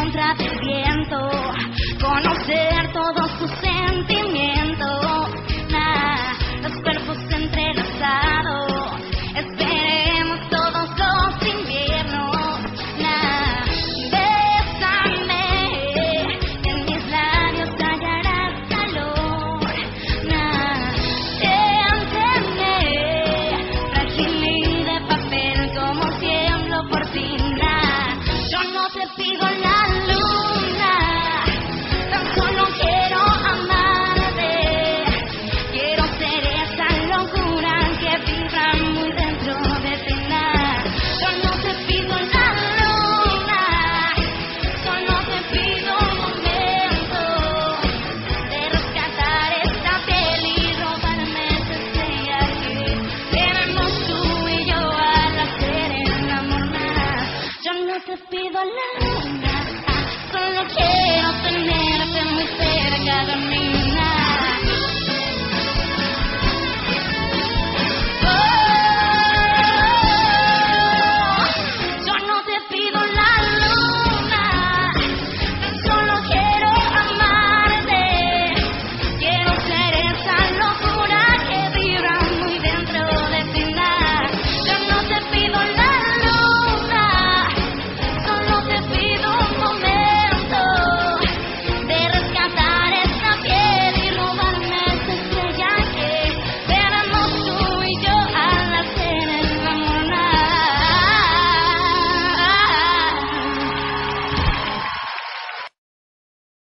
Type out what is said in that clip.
contra del viento, conocer todos tus sentimientos, los cuerpos entrelazados, esperemos todos los inviernos, bésame, que en mis labios hallarás calor, siénteme, frágil y de papel como tiemblo por ti, yo no te pido la luna, tan solo quiero amarte, quiero ser esa locura que vibra muy dentro de ti, yo no te pido la luna, solo te pido un momento de rescatar esta piel y robarme esa estrella que tenemos tú y yo al hacer el amor, yo no te pido la luna, solo quiero tenerte muy cerca de mí.